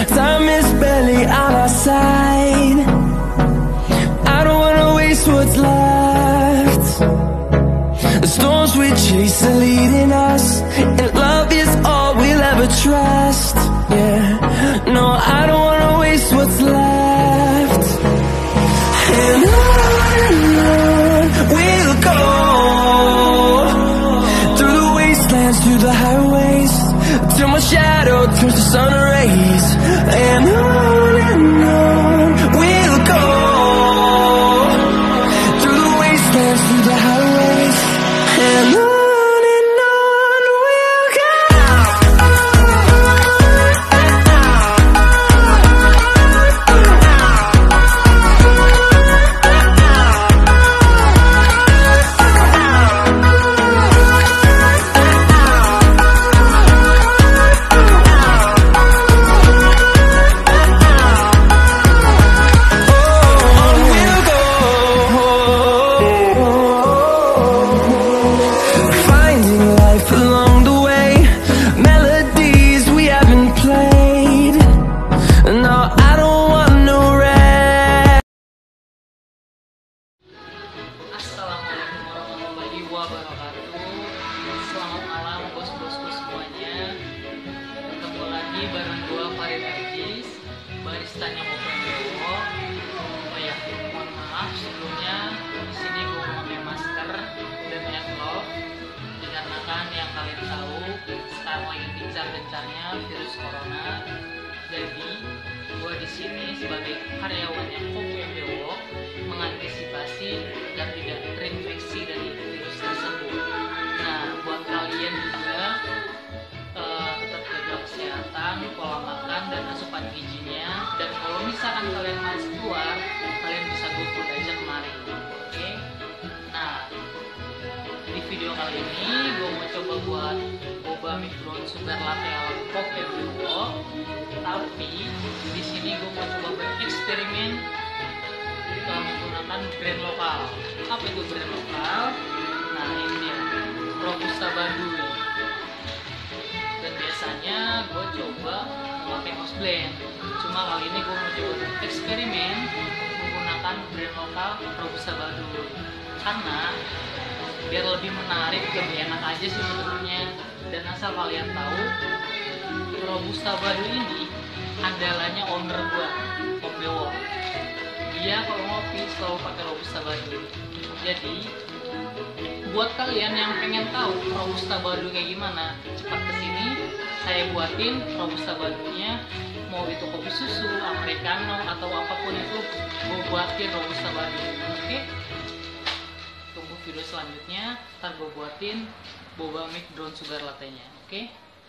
Time is barely on our side. I don't wanna waste what's left. The storms we chase are leading us, and love is all we'll ever trust. Yeah, no, I don't wanna waste what's left. And on we'll go, through the wastelands, through the highways, till my shadow turns to sun rays. And on we'll go, through the wastelands, through the highways, and on we'll go. Assalamualaikum warahmatullahi wabarakatuh. Selamat malam bos-bosku semuanya. Ketemu lagi bareng gua Farid Argis, baristanya Kopi Dewo. Oh ya, mohon maaf sebelumnya di sini gua memakai masker dan hand glove dikarenakan yang kalian tahu sekarang lagi gencar-gencarnya virus corona. Jadi gua di sini sebagai karyawannya Kopi Dewo mengantisipasi agar tidak terinfeksi dari virus tersebut. Nah, buat kalian juga tetap jaga kesehatan, pola makan dan asupan gizinya. Dan kalau misalkan kalian malas keluar, kalian bisa GoFood aja kemarin. Oke? Nah, di video kali ini gue mau coba buat boba mix brown sugar latte ala Kopi Dewo. Tapi di sini gue mau coba bereksperimen menggunakan brand lokal. Apa itu brand lokal? Nah, ini dia, Robusta Baduy. Dan biasanya gue coba memakai house blend. Cuma kali ini gue mau coba eksperimen menggunakan brand lokal Robusta Baduy. Karena biar lebih menarik, lebih enak aja sih sebenarnya. Dan asal kalian tahu, Robusta Baduy ini andalannya owner gue, Om Dewo. Dia kalau ngopi selalu pakai Robusta Baduy. Jadi buat kalian yang pengen tahu Robusta Baduy kayak gimana, cepat kesini, saya buatin Robusta Baduynya. Mau itu kopi susu, americano atau apapun itu, gue buatin Robusta Baduy. Oke? Tunggu video selanjutnya, ntar gue buatin boba mix brown sugar latte-nya. Oke?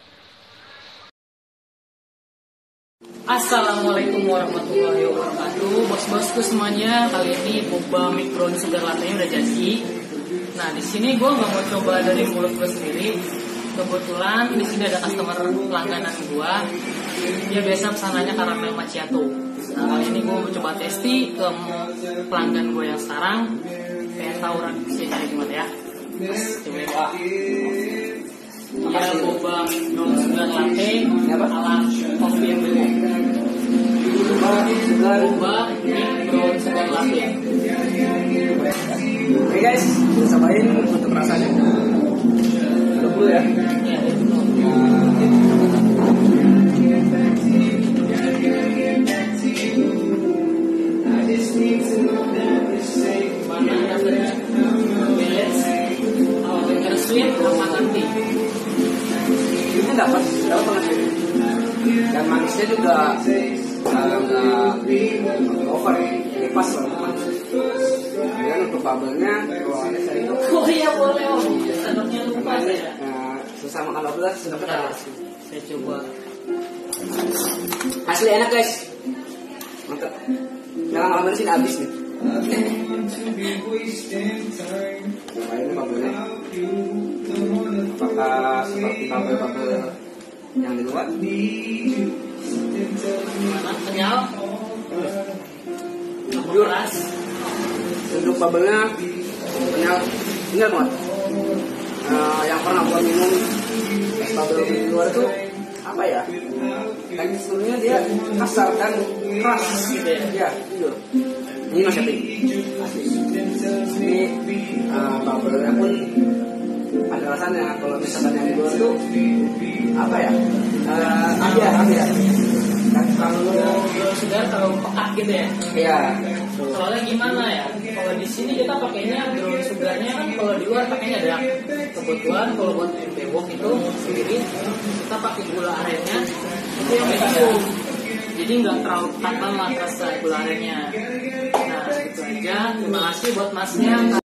Assalamualaikum warahmatullahi wabarakatuh, bos-bosku semuanya. Kali ini boba mix brown sugar latte-nya udah jadi. Nah, di sini gue nggak mau coba dari mulut gue sendiri. Kebetulan di sini ada customer pelangganan gue. Dia biasa pesanannya karamel macchiato. Nah, kali ini gue mau coba testi ke pelanggan gue yang sekarang. Pengen tahu rasanya gimana ya. Coba ya. Dia boba mix brown sugar latte ala Kopi Dewo. Boba mix brown sugar latte. Oke guys, kita cobain untuk rasanya. Dulu ya. Mana rasanya? Balance. Kalau sweet sama nanti. Ini dapat banget. Dan manisnya juga nggak over, ini pas lah manis. Kemudian untuk bubble-nya, kalau ada saya itu. Oh iya boleh om. Sanoknya lupa saya. Susah makan bubble, sudah kenal. Saya coba. Asli enak guys, mantap. Jangan lama di sini habis nih. Coba ini bubble-nya. Apakah seperti bubble-bubble yang di luar? Mana kenyal? Keras. Untuk bubble-nya kenyal banget. Yang pernah gua minum es bubble di luar itu apa ya? Daging seluruhnya dia kasar dan keras gitu ya. Ya, itu. Ini masih ini bubble-nya pun ada rasanya. Kalau misalkan yang di luar tuh apa ya? Ada. Dan Kalau segar terlalu pekat gitu ya. Iya. Soalnya gimana ya? Kalau di sini kita pakainya brown sugarnya kan, kalau di luar pakainya ada. Kebetulan kalau buat bewok itu sendiri kita pakai gula arennya itu yang medium. Jadi nggak terlalu pekat banget rasa gula arennya. Nah itu aja. Terima kasih buat masnya.